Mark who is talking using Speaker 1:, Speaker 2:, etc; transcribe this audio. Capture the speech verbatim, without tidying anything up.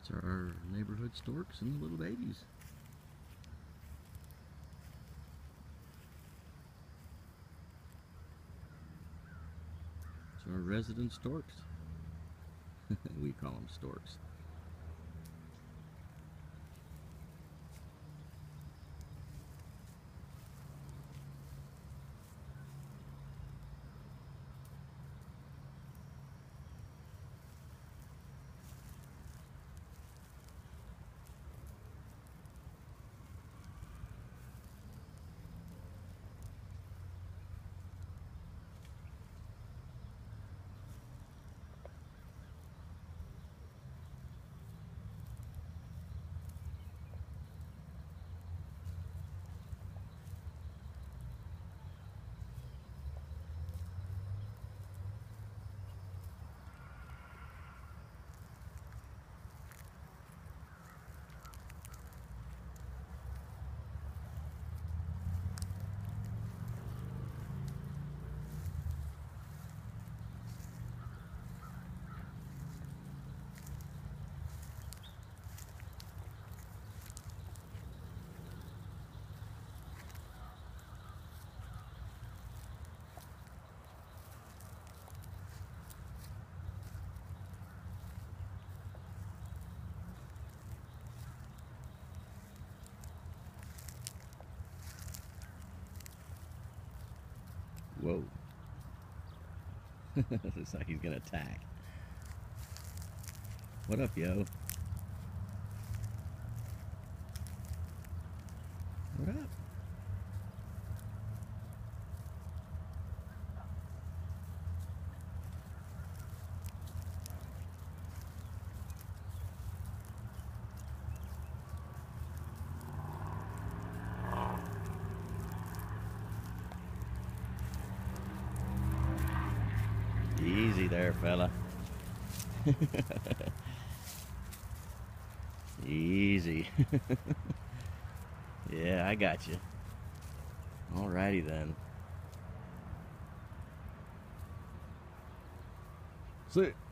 Speaker 1: These are our neighborhood storks and the little babies. These are our resident storks. We call them storks. Whoa. Looks like he's gonna attack. What up, yo? What up? Easy there, fella. Easy. Yeah, I got you. Alrighty then. See.